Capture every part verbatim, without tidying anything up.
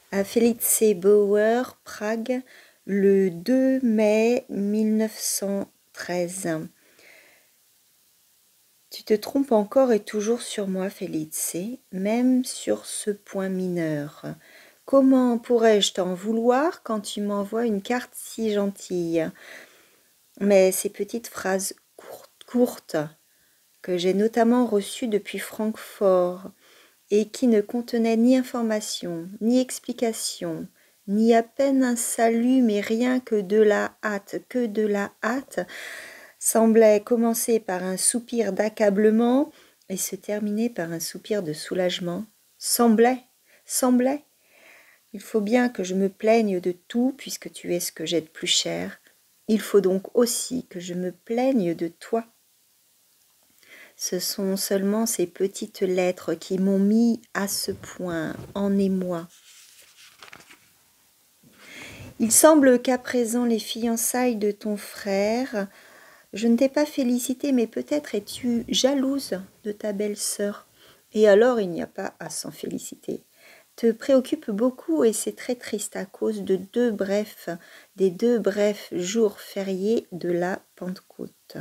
À Felice Bauer, Prague, le deux mai mille neuf cent treize. Tu te trompes encore et toujours sur moi, Felice, même sur ce point mineur. Comment pourrais-je t'en vouloir quand tu m'envoies une carte si gentille? Mais ces petites phrases courtes, courtes que j'ai notamment reçues depuis Francfort et qui ne contenaient ni information, ni explication, ni à peine un salut, mais rien que de la hâte, que de la hâte, semblait commencer par un soupir d'accablement et se terminer par un soupir de soulagement. Semblait, semblait. Il faut bien que je me plaigne de tout puisque tu es ce que j'ai de plus cher. Il faut donc aussi que je me plaigne de toi. Ce sont seulement ces petites lettres qui m'ont mis à ce point en émoi. Il semble qu'à présent les fiançailles de ton frère, je ne t'ai pas félicité, mais peut-être es-tu jalouse de ta belle-sœur. Et alors il n'y a pas à s'en féliciter. Te préoccupe beaucoup et c'est très triste à cause de deux brefs, des deux brefs jours fériés de la Pentecôte.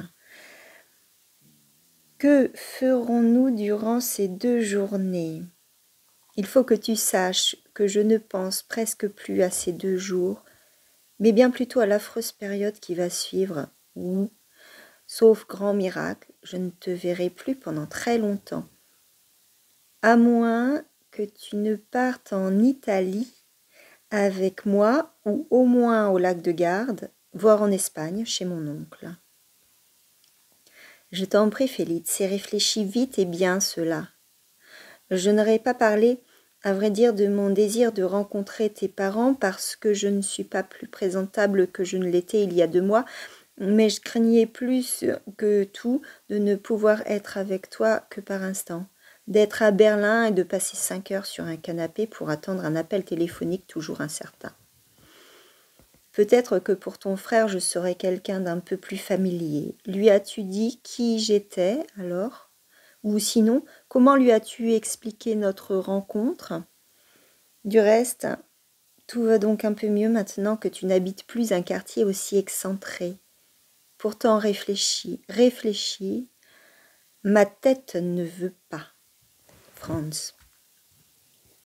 Que ferons-nous durant ces deux journées? Il faut que tu saches que je ne pense presque plus à ces deux jours, mais bien plutôt à l'affreuse période qui va suivre, où, sauf grand miracle, je ne te verrai plus pendant très longtemps. À moins que tu ne partes en Italie avec moi, ou au moins au lac de Garde, voire en Espagne, chez mon oncle. Je t'en prie, Félix, et réfléchis vite et bien cela. Je n'aurais pas parlé, à vrai dire, de mon désir de rencontrer tes parents parce que je ne suis pas plus présentable que je ne l'étais il y a deux mois, mais je craignais plus que tout de ne pouvoir être avec toi que par instant, d'être à Berlin et de passer cinq heures sur un canapé pour attendre un appel téléphonique toujours incertain. Peut-être que pour ton frère, je serais quelqu'un d'un peu plus familier. Lui as-tu dit qui j'étais alors? Ou sinon, comment lui as-tu expliqué notre rencontre? Du reste, tout va donc un peu mieux maintenant que tu n'habites plus un quartier aussi excentré. Pourtant réfléchis, réfléchis, ma tête ne veut pas. Franz.